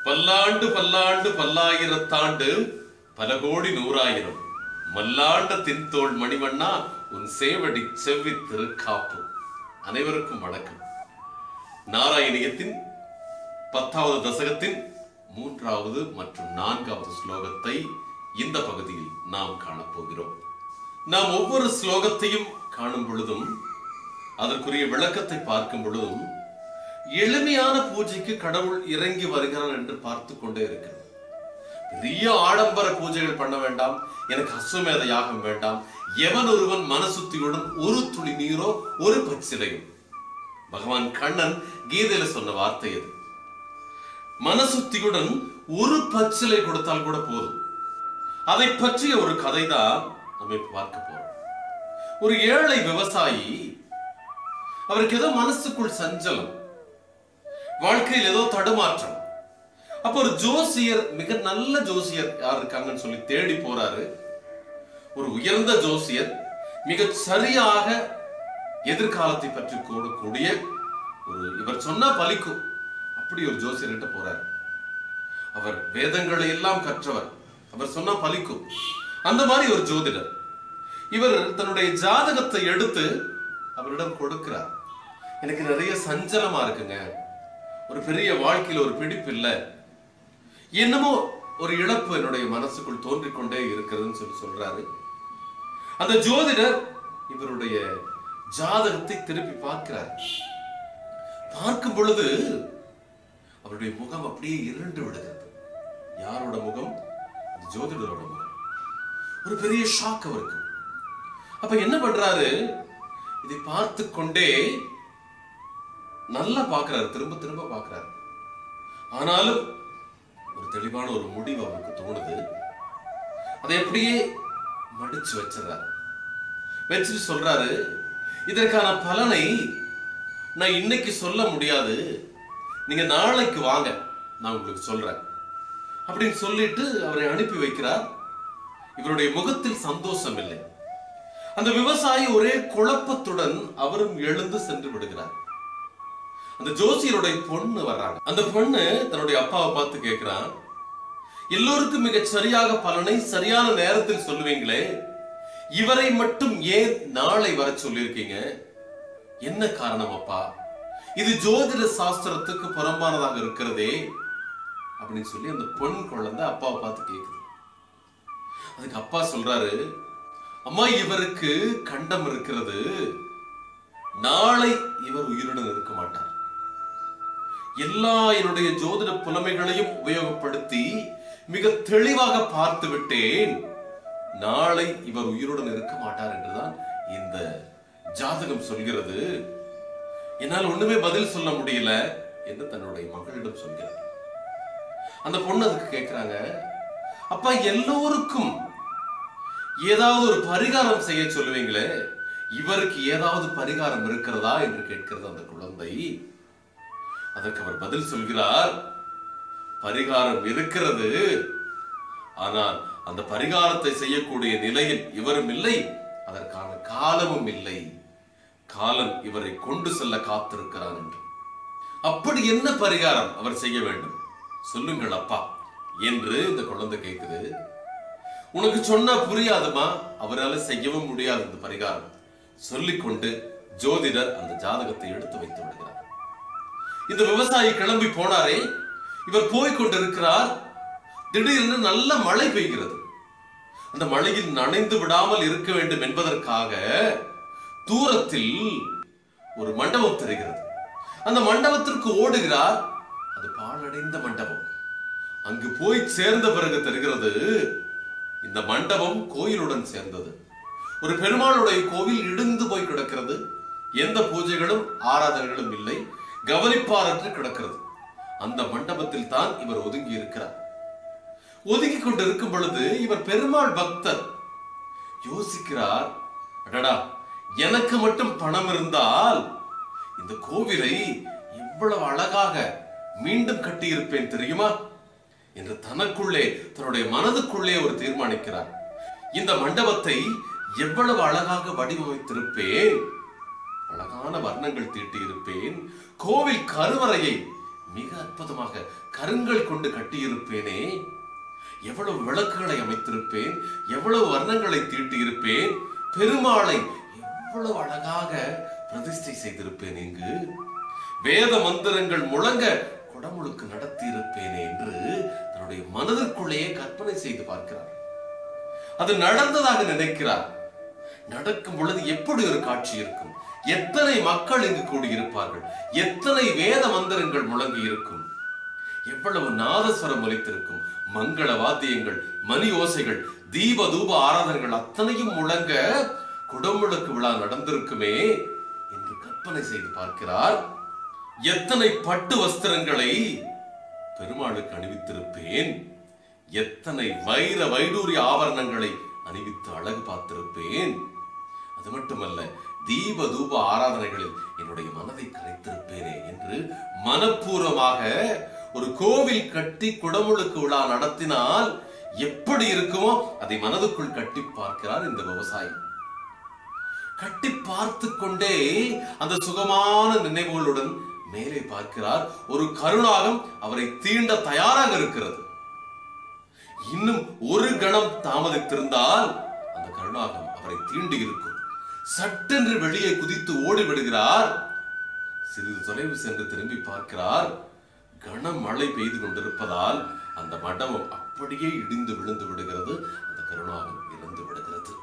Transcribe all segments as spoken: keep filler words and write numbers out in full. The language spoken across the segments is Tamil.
பல்லாண்டு பல்லாண்டு பல்லாயிரத்தாண்டு பல கோடி நூறாயிரம் மல்லாண்ட தின்தோள் மணிவண்ணா உன் சேவடி செவ்வி திருக்காப்பு. அனைவருக்கும் வணக்கம். நாராயணியத்தின் பத்தாவது தசகத்தின் மூன்றாவது மற்றும் நான்காவது ஸ்லோகத்தை இந்த பகுதியில் நாம் காணப்போகிறோம். நாம் ஒவ்வொரு ஸ்லோகத்தையும் காணும் பொழுதும் அதற்குரிய விளக்கத்தை பார்க்கும் பொழுதும் எளிமையான பூஜைக்கு கடவுள் இறங்கி வருகிறார் என்று பார்த்து கொண்டே இருக்கிறது. பெரிய ஆடம்பர பூஜைகள் பண்ண வேண்டாம், எனக்கு அஸ்வமேத யாகம் வேண்டாம், எவன் ஒருவன் மனசுத்தியுடன் ஒரு துளி நீரோ ஒரு பச்சிலையும். பகவான் கண்ணன் கீதையில சொன்ன வார்த்தை அது. மனசுத்தியுடன் ஒரு பச்சிலை கொடுத்தால் கூட போதும். அதை பற்றிய ஒரு கதை தான் நம்ம பார்க்க போறோம். ஒரு ஏழை விவசாயி, அவருக்கு ஏதோ மனசுக்குள் சஞ்சலம், வாழ்க்கையில் ஏதோ தடுமாற்றம். அப்ப ஒரு ஜோசியர், மிக நல்ல ஜோசியர் யார் இருக்காங்கன்னு சொல்லி தேடி போறாரு. ஒரு உயர்ந்த ஜோசியர், மிக சரியாக எதிர்காலத்தை பற்றி கூறக்கூடிய ஒரு, இவர் சொன்னா பலிக்கும் அப்படி ஒரு ஜோசியர்கிட்ட போறாரு. அவர் வேதங்களை எல்லாம் கற்றவர், அவர் சொன்னா பலிக்கும் அந்த மாதிரி ஒரு ஜோதிடர். இவர் தன்னுடைய ஜாதகத்தை எடுத்து அவரிடம் கொடுக்கிறார். எனக்கு நிறைய சஞ்சலமா இருக்குங்க, ஒரு பெரிய வாழ்க்கையில் ஒரு பிடிப்பு இல்லை, என்னமோ ஒரு இழப்பு என்னுடைய மனசுக்குள் தோன்றிக்கொண்டே இருக்கிறதுன்னு சொல்லி சொல்றாரு. அந்த ஜோதிடர் இவருடைய ஜாதகத்தை திருப்பி பார்க்கிறார். பார்க்கும் பொழுது அவருடைய முகம் அப்படியே இருண்டு விடுகிறது. யாரோட முகம்? அந்த ஜோதிடரோட முகம். ஒரு பெரிய ஷாக் அவருக்கு. அப்ப என்ன பண்றாரு? இதை பார்த்து கொண்டே நல்லா பார்க்கிறாரு, திரும்ப திரும்ப பார்க்கிறாரு. ஆனாலும் ஒரு தெளிவான ஒரு முடிவு அவருக்கு தோணுது. அதை அப்படியே மடிச்சு வச்சிடறாரு. வச்சுட்டு சொல்றாரு, இதற்கான பலனை நான் இன்னைக்கு சொல்ல முடியாது, நீங்க நாளைக்கு வாங்க, நான் உங்களுக்கு சொல்றேன் அப்படின்னு சொல்லிட்டு அவரை அனுப்பி வைக்கிறார். இவருடைய முகத்தில் சந்தோஷம் இல்லை. அந்த விவசாயி ஒரே குழப்பத்துடன் அவரும் எழுந்து சென்று விடுகிறார். அந்த ஜோசியருடைய பொண்ணு வர்றாங்க. அந்த பொண்ணு தன்னுடைய அப்பாவை பார்த்து கேட்கிறான், எல்லோருக்கும் மிக சரியாக பலனை சரியான நேரத்தில் சொல்லுவீங்களே, இவரை மட்டும் ஏன் நாளை வர சொல்லியிருக்கீங்க? என்ன காரணம் அப்பா? இது ஜோதிட சாஸ்திரத்துக்கு புறம்பானதாக இருக்கிறதே அப்படின்னு சொல்லி அந்த பொன் குழந்தை அப்பாவை பார்த்து கேட்குது. அதுக்கு அப்பா சொல்றாரு, அம்மா, இவருக்கு கண்டம் இருக்கிறது, நாளை இவர் உயிருடன் இருக்க மாட்டார். எல்லா என்னுடைய ஜோதிட புலமைகளையும் உபயோகப்படுத்தி மிக தெளிவாக பார்த்து விட்டேன், நாளை இவர் உயிருடன் இருக்க மாட்டார் என்றுதான் இந்த ஜாதகம் சொல்கிறது. என்னால் ஒண்ணுமே பதில் சொல்ல முடியல என்று தன்னுடைய மகளிடம் சொல்கிறார். அந்த பொண்ணு அதுக்கு கேட்கிறாங்க, அப்பா, எல்லோருக்கும் ஏதாவது ஒரு பரிகாரம் செய்ய சொல்லுவீங்களே, இவருக்கு ஏதாவது பரிகாரம் இருக்கிறதா என்று கேட்கிறது அந்த குழந்தை. அதற்கு அவர் பதில் சொல்கிறார், பரிகாரம் இருக்கிறது, ஆனால் அந்த பரிகாரத்தை செய்யக்கூடிய நிலையில் இவரும் இல்லை, அதற்கான காலமும் இல்லை, காலம் இவரை கொண்டு செல்ல காத்திருக்கிறார் என்று. அப்படி என்ன பரிகாரம் அவர் செய்ய வேண்டும் சொல்லுங்கள் அப்பா என்று இந்த குழந்தை கேட்குது. உனக்கு சொன்னா புரியாதுமா, அவரால் செய்யவும் முடியாது இந்த பரிகாரம் சொல்லிக்கொண்டு ஜோதிடர் அந்த ஜாதகத்தை எடுத்து வைத்து விடுகிறார். இந்த விவசாயி கிளம்பி போனாரே, இவர் போய்கொண்டிருக்கிறார். திடீரென்று நல்ல மழை பெய்கிறது. அந்த மழையில் நனைந்து விடாமல் இருக்க வேண்டும் என்பதற்காக தூரத்தில் ஒரு மண்டபம் தெரிகிறது. அந்த மண்டபத்திற்கு ஓடுகிறார். அது பாழடைந்த மண்டபம். அங்கு போய் சேர்ந்த பிறகு தெரிகிறது, இந்த மண்டபம் கோயிலுடன் சேர்ந்தது. ஒரு பெருமாளுடைய கோவில் இடிந்து போய் கிடக்கிறது. எந்த பூஜைகளும் ஆராதனைகளும் இல்லை, கவனிப்பாரற்று கிடக்கிறது. அந்த மண்டபத்தில் தான் இவர் ஒதுங்கி இருக்கிறார். ஒதுங்கி கொண்டு இருக்கும் பொழுது இவர் பெருமாள் பக்தர். யோசிக்கிறார், அடடா, எனக்கு மட்டும் பணம் இருந்தால் இந்த கோவிலை இவ்வளவு அழகாக மீண்டும் கட்டியிருப்பேன் தெரியுமா என்று தனக்குள்ளே, தன்னுடைய மனதுக்குள்ளே ஒரு தீர்மானிக்கிறார். இந்த மண்டபத்தை எவ்வளவு அழகாக வடிவமைத்திருப்பேன், அழகான வர்ணங்கள் தீட்டி இருப்பேன், கோவில் கருவறையை மிக அற்புதமாக கருங்கள் கொண்டு கட்டியிருப்பேனே, எவ்வளவு விளக்குகளை அமைத்திருப்பேன், எவ்வளவு வர்ணங்களை தீட்டியிருப்பேன், பெருமாளை எவ்வளவு அழகாக பிரதிஷ்டை செய்திருப்பேன், இங்கு வேத மந்திரங்கள் முழங்க குடமுழுக்கு நடத்தி இருப்பேனே என்று தன்னுடைய மனதிற்குள்ளேயே கற்பனை செய்து பார்க்கிறார். அது நடந்ததாக நினைக்கிறார். நடக்கும் பொழுது எப்படி ஒரு காட்சி இருக்கும், எத்தனை மக்கள் இங்கு கூடியிருப்பார்கள், எத்தனை வேத மந்திரங்கள் முழங்கி இருக்கும், எவ்வளவு நாதஸ்வரம் ஒலித்திருக்கும், மங்கள வாத்தியங்கள், மணி ஓசைகள், தீப தூப ஆராதனைகள் அத்தனையும் முழங்க குடமுழுக்கு விழா நடந்திருக்குமே என்று கற்பனை செய்து பார்க்கிறார். எத்தனை பட்டு வஸ்திரங்களை பெருமாளுக்கு அணிவித்திருப்பேன், எத்தனை வைர வைடூரிய ஆபரணங்களை அணிவித்து அழகு பார்த்திருப்பேன். அது மட்டுமல்ல, தீப தூப ஆராதனைகளில் என்னுடைய மனதை கரைத்திருப்பேனே என்று மனப்பூர்வமாக ஒரு கோவில் கட்டி குடமுழுக்கு விழா நடத்தினால் எப்படி இருக்குமோ அதை மனதுக்குள் கட்டி பார்க்கிறார் இந்த விவசாயி. கட்டி பார்த்து கொண்டே அந்த சுகமான நினைவுகளுடன் மேலே பார்க்கிறார். ஒரு கருணாகம் அவரை தீண்ட தயாராக இருக்கிறது. இன்னும் ஒரு கணம் தாமதித்திருந்தால் அந்த கருணாகம் அவரை தீண்டி இருக்கும். சட்டென்று வெளியே குதித்து ஓடி விடுகிறார். சிறிது தொலைவு சென்று திரும்பி பார்க்கிறார். கனம் மழை பெய்து கொண்டிருப்பதால் அந்த மண்டபம் அப்படியே இடிந்து விழுந்து விடுகிறது. அந்த கருணாகம் இறந்து விடுகிறது.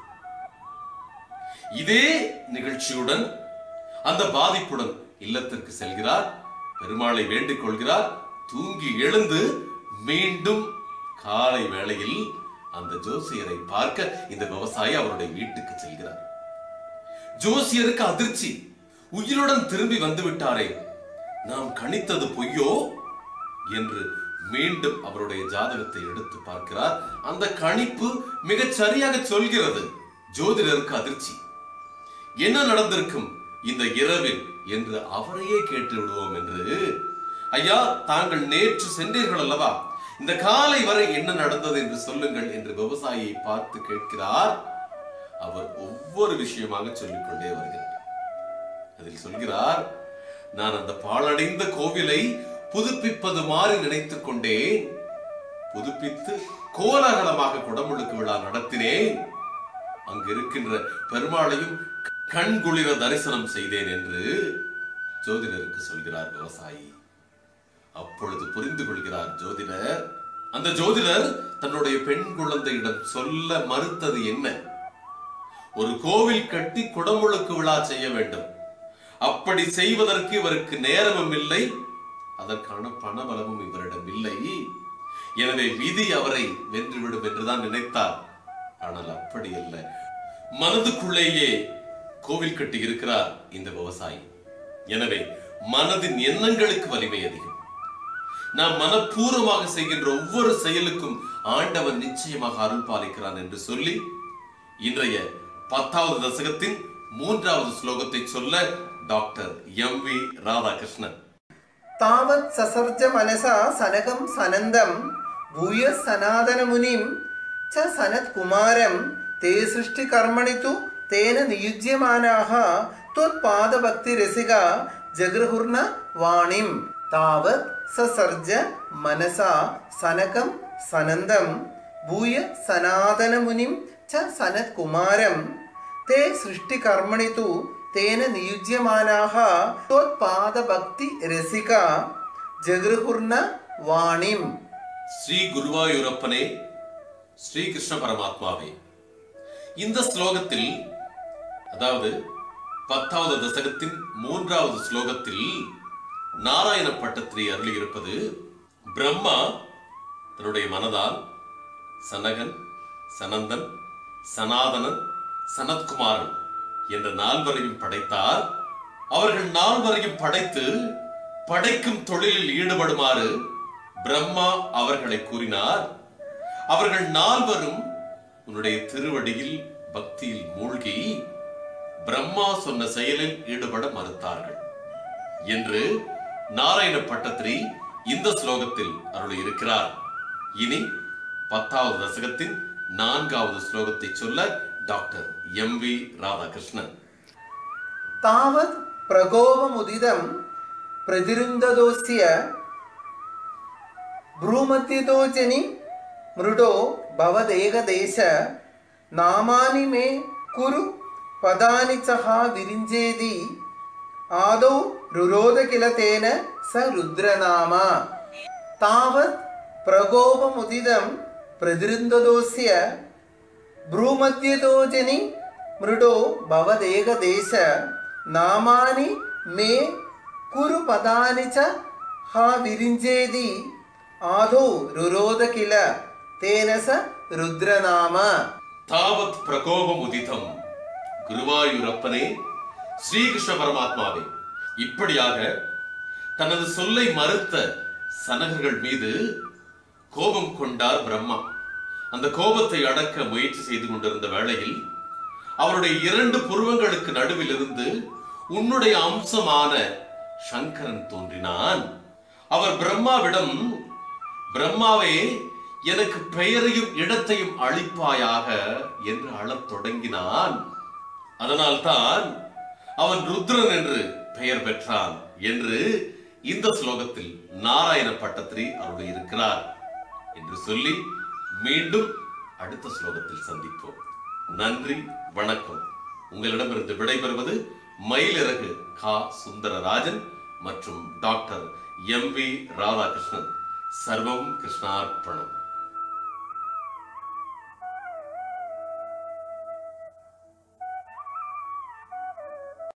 இதே நிகழ்ச்சியுடன் அந்த பாதிப்புடன் இல்லத்திற்கு செல்கிறார். பெருமாளை வேண்டிக் கொள்கிறார். தூங்கி எழுந்து மீண்டும் காலை வேளையில் அந்த ஜோசியரை பார்க்க இந்த விவசாயி அவருடைய வீட்டுக்கு செல்கிறார். ஜோசியருக்கு அதிர்ச்சி. உயிருடன் திரும்பி வந்து விட்டாரே, நாம் கணித்தது பொய்யோ என்று மீண்டும் அவருடைய ஜாதகத்தை எடுத்து பார்க்கிறார். அந்த கணிப்பு மிகச் சரியாக சொல்கிறது. ஜோதிடருக்கு அதிர்ச்சி. என்ன நடந்திருக்கும் இந்த இரவில் என்று அவரையே கேட்டு விடுவோம் என்று, ஐயா தாங்கள் நேற்று சென்றீர்கள் அல்லவா, இந்த காலை வரை என்ன நடந்தது என்று சொல்லுங்கள் என்று விவசாயியை பார்த்து கேட்கிறார். அவர் ஒவ்வொரு விஷயமாக சொல்லிக்கொண்டே வருகிறார். அதில் சொல்கிறார், நான் அந்த பாழடைந்த கோவிலை புதுப்பிப்பது மாறி நினைத்துக் கொண்டேன். புதுப்பித்து கோலாகலமாக குடமுழுக்கு விழா நடத்தினேன். அங்கு இருக்கின்ற பெருமாளையும் கண்குளிர தரிசனம் செய்தேன் என்று ஜோதிடருக்கு சொல்கிறார் விவசாயி. அப்பொழுது புரிந்து கொள்கிறார் ஜோதிடர். அந்த ஜோதிடர் தன்னுடைய பெண் குழந்தையிடம் சொல்ல மறுத்தது என்ன? ஒரு கோவில் கட்டி குடமுழுக்கு விழா செய்ய வேண்டும். அப்படி செய்வதற்கு இவருக்கு நேரமும் இல்லை, அதற்கான பணபலமும் இவரிடம் இல்லை. எனவே விதி அவரை வென்றுவிடும் என்றுதான் நினைத்தார். ஆனால் அப்படி அல்ல. மனதுக்குள்ளேயே கோவில் கட்டி இருக்கிறார் இந்த விவசாயி. எனவே மனதின் எண்ணங்களுக்கு வலிமை அதிகம். நாம் மனப்பூர்வமாக செய்கின்ற ஒவ்வொரு செயலுக்கும் ஆண்டவன் நிச்சயமாக அருள் பாலிக்கிறான் என்று சொல்லி இன்றைய பத்தாவது தசகத்தின் மூன்றாவது ஸ்லோகத்தை சொல்ல டாக்டர் எம் வி ராதாகிருஷ்ணன். தாவத் சசர்ஜ மனசா சனகம் சனந்தம் பூய சனாதன முனிம் ச சனத் குமாரம் தே சிருஷ்டி கர்மணித்து தேன நியுஜ்யமானாக தொத்பாத பக்தி ரசிகா ஜக்ரஹுர்ன வாணிம். தாவத் சசர்ஜ மனசா சனகம் சனந்தம் பூய சனாதன முனிம் ச சனத் குமாரம் தே சிருஷ்டி கர்மணித்து தேன நியுஜ்யமானாக தொத்பாத பக்தி ரசிகா ஜக்ரஹுர்ன வாணிம். ஸ்ரீ குருவாயூரப்பனே, ஸ்ரீ கிருஷ்ண பரமாத்மாவே, இந்த ஸ்லோகத்தில், அதாவது பத்தாவது தசகத்தின் மூன்றாவது ஸ்லோகத்தில் நாராயண பட்டத்திரி அருளி இருப்பது, பிரம்மா தன்னுடைய மனதால் சனகன், சனந்தன், சனாதனன், சனத்குமாரன் என்ற நால்வரையும் படைத்தார். அவர்கள் நால்வரையும் படைத்து படைக்கும் தொழிலில் ஈடுபடுமாறு பிரம்மா அவர்களை கூறினார். அவர்கள் நால்வரும் உன்னுடைய திருவடியில் பக்தியில் மூழ்கி பிரம்மா சொன்ன செயலில் ஈடுபட மறுத்தார்கள் என்று நாராயண பட்டத்திரி இந்த ஸ்லோகத்தில் அருளி இருக்கிறார். இனி பத்தாவது தசகத்தின் நான்காவது ஸ்லோகத்தை சொல்ல டாக்டர் எம் வி ராதாகிருஷ்ணன். தாவத் பிரகோபமுதிதம் பிரதிருந்ததோஸ்ய भ्रूमध्यतोजनि मृडो भवदेकदेश नामानि मे कुरु पदानि च विरिञ्चेति आदौ रुरोध किल तेन स रुद्रनाम तावत् प्रकोपमुदितं प्रदृन्ददोस्य भ्रूमध्यतोजनि मृडो भवदेकदेश नामानि मे कुरु पदानि च हा विरिञ्चेति आदौ रुरोध किल तेन स रुद्रनाम तावत् प्रकोपमुदितं குருவாயூரப்பனே ஸ்ரீகிருஷ்ண பரமாத்மாவே இப்படியாக தனது சொல்லை மறுத்த சனகர்கள் மீது கோபம் கொண்டார் பிரம்மா. அந்த கோபத்தை அடக்க முயற்சி செய்து கொண்டிருந்த வேளையில் அவருடைய இரண்டு புருவங்களுக்கு நடுவில் இருந்து உன்னுடைய அம்சமான சங்கரன் தோன்றினான். அவர் பிரம்மாவிடம், பிரம்மாவே எனக்கு பெயரையும் இடத்தையும் அளிப்பாயாக என்று அழத் தொடங்கினான். அதனால்தான் அவன் ருத்ரன் என்று பெயர் பெற்றான் என்று இந்த ஸ்லோகத்தில் நாராயண பட்டத்திரி அருள் இருக்கிறார் என்று சொல்லி மீண்டும் அடுத்த ஸ்லோகத்தில் சந்திப்போம். நன்றி, வணக்கம். உங்களிடமிருந்து விடைபெறுவது மயிலிறகு கா சுந்தரராஜன் மற்றும் டாக்டர் எம் வி ராதாகிருஷ்ணன். சர்வம் கிருஷ்ணார்ப்பணம்.